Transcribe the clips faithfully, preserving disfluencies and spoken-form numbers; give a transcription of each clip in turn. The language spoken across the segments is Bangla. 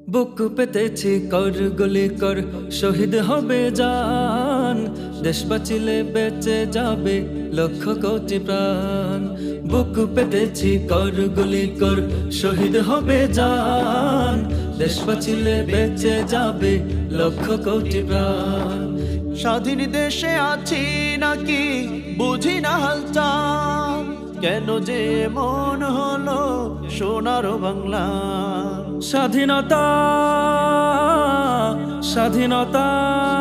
বুক পেতেছি কর গুলি কর শহীদ হবে জান, দেশ বাঁচিলে বেঁচে যাবে লক্ষ কোটি প্রাণ। বুক পেতেছি কর গুলি কর শহীদ হবে জান, দেশ বাঁচিলে বেঁচে যাবে লক্ষ কোটি প্রাণ। স্বাধীন দেশে আছি নাকি বুঝি না হালচাল, কেন যে মন হলো সোনার বাংলা। স্বাধীনতা স্বাধীনতা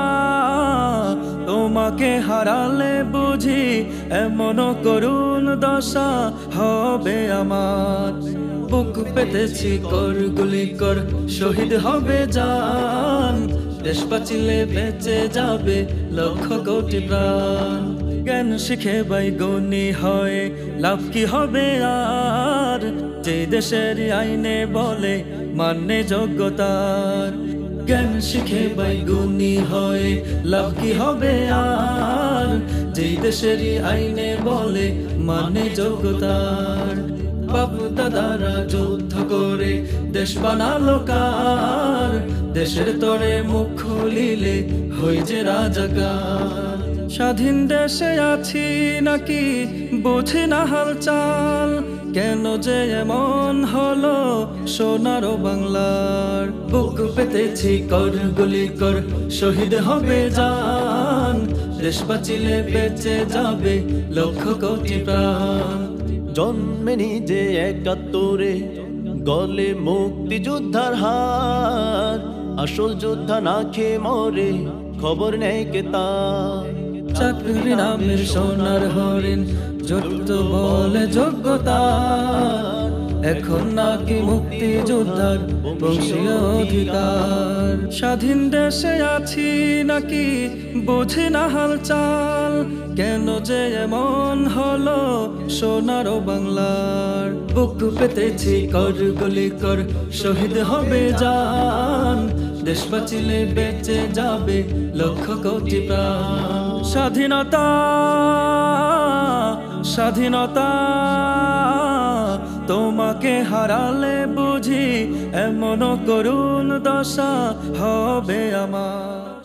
তোমাকে হারালে বুঝি এমন করুণ দশা হবে আমার। বুক পেতেছি কর গুলি কর শহীদ হবে জান, দেশ বাঁচিলে বেঁচে যাবে লক্ষ কোটি প্রাণ। জ্ঞান শিখে বাই গুণী হয় লাভ কি হবে আর, যে দেশের আইনে বলে মানে যোগ্যতার। জ্ঞান শিখে বাই গুণী হয় লাভ কি হবে আর, যে দেশের আইনে বলে মানে যোগ্যতার। বাপ দাদারা যুদ্ধ করে দেশ বানালো কার, দেশের তরে মুখ খুলিলে হই যে রাজাকার। স্বাধীন দেশে আছি নাকি বুঝি না হালচাল, কেন যে এমন হলো সোনার বাংলার। বুক পেতেছি কর গুলি কর শহীদ হবে জান, দেশ বাঁচিলে বেঁচে যাবে লক্ষ কোটি প্রাণ। জন্মে নিজে একাত্তরে গলে মুক্তিযোদ্ধার হার, আসল যোদ্ধা না খেয়ে মরে খবর নেই কে তার। চাকরি নামের সোনার হরিণ যত বলে যোগ্যতা, এখন নাকি মুক্তিযোদ্ধার বংশীয় অধিকার। স্বাধীন দেশে আছি নাকি বুঝি না হালচাল, কেন যে এমন হলো সোনার বাংলার। বুক পেতেছি কর গুলি কর শহীদ হবে জান, দেশ বাঁচিলে বেঁচে যাবে লক্ষ কোটি প্রাণ। স্বাধীনতা স্বাধীনতা তোমাকে হারালে বুঝি এমন করুণ দশা হবে আমার।